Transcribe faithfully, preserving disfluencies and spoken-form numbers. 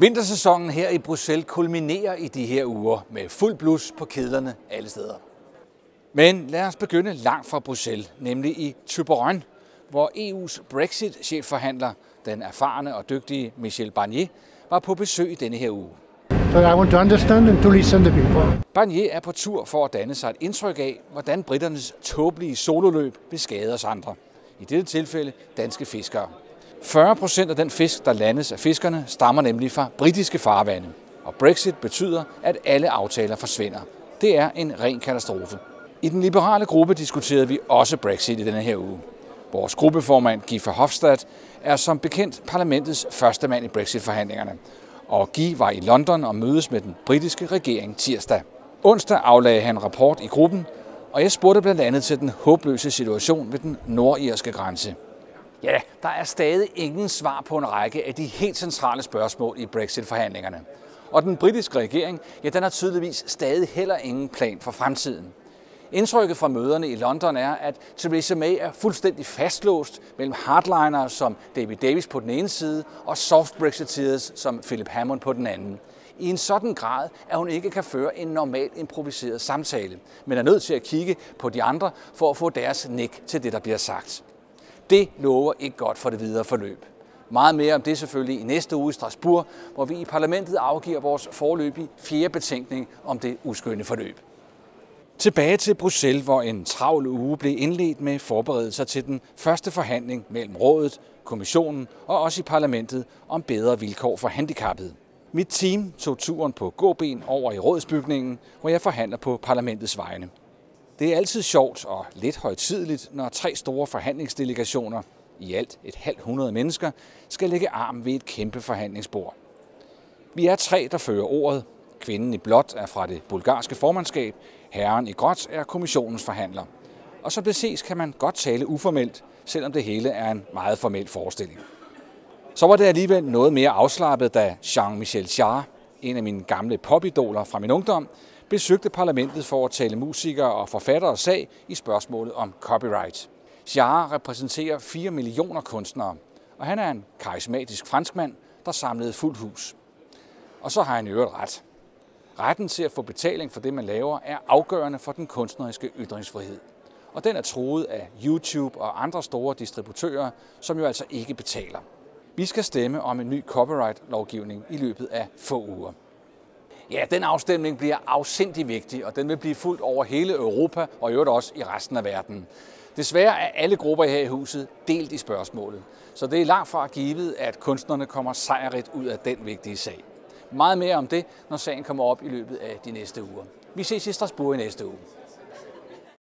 Vintersæsonen her i Bruxelles kulminerer i de her uger med fuld blus på kedlerne alle steder. Men lad os begynde langt fra Bruxelles, nemlig i Thyborøn, hvor E U's Brexit-chefforhandler, den erfarne og dygtige Michel Barnier, var på besøg i denne her uge. So I want to understand and to listen to people. Barnier er på tur for at danne sig et indtryk af, hvordan britternes tåbelige sololøb vil skade os andre. I dette tilfælde danske fiskere. fyrre procent af den fisk, der landes af fiskerne, stammer nemlig fra britiske farvande. Og Brexit betyder, at alle aftaler forsvinder. Det er en ren katastrofe. I den liberale gruppe diskuterede vi også Brexit i denne her uge. Vores gruppeformand Guy Verhofstadt er som bekendt parlamentets første mand i Brexit-forhandlingerne. Og Guy var i London og mødes med den britiske regering tirsdag. Onsdag aflagde han rapport i gruppen, og jeg spurgte blandt andet til den håbløse situation ved den nordirske grænse. Ja, der er stadig ingen svar på en række af de helt centrale spørgsmål i Brexit-forhandlingerne. Og den britiske regering, ja, den har tydeligvis stadig heller ingen plan for fremtiden. Indtrykket fra møderne i London er, at Theresa May er fuldstændig fastlåst mellem hardlinere som David Davis på den ene side og soft Brexiteers som Philip Hammond på den anden. I en sådan grad, at hun ikke kan føre en normal improviseret samtale, men er nødt til at kigge på de andre for at få deres nik til det, der bliver sagt. Det lover ikke godt for det videre forløb. Meget mere om det selvfølgelig i næste uge i Strasbourg, hvor vi i parlamentet afgiver vores foreløbige fjerde betænkning om det uskønne forløb. Tilbage til Bruxelles, hvor en travl uge blev indledt med forberedelser til den første forhandling mellem rådet, kommissionen og også i parlamentet om bedre vilkår for handicappede. Mit team tog turen på gåben over i rådsbygningen, hvor jeg forhandler på parlamentets vegne. Det er altid sjovt og lidt højtideligt, når tre store forhandlingsdelegationer, i alt et halvt hundrede mennesker, skal lægge arm ved et kæmpe forhandlingsbord. Vi er tre, der fører ordet. Kvinden i blåt er fra det bulgarske formandskab, herren i gråt er kommissionens forhandler. Og som det ses, kan man godt tale uformelt, selvom det hele er en meget formel forestilling. Så var det alligevel noget mere afslappet, da Jean-Michel Jarre, en af mine gamle popidoler fra min ungdom, besøgte parlamentet for at tale musikere og forfattere sag i spørgsmålet om copyright. Jarre repræsenterer fire millioner kunstnere, og han er en karismatisk franskmand, der samlede fuldt hus. Og så har han i øvrigt ret. Retten til at få betaling for det, man laver, er afgørende for den kunstneriske ytringsfrihed. Og den er truet af YouTube og andre store distributører, som jo altså ikke betaler. Vi skal stemme om en ny copyright-lovgivning i løbet af få uger. Ja, den afstemning bliver afsindig vigtig, og den vil blive fulgt over hele Europa og i øvrigt også i resten af verden. Desværre er alle grupper her i huset delt i spørgsmålet, så det er langt fra givet, at kunstnerne kommer sejrigt ud af den vigtige sag. Meget mere om det, når sagen kommer op i løbet af de næste uger. Vi ses i Strasbourg i næste uge.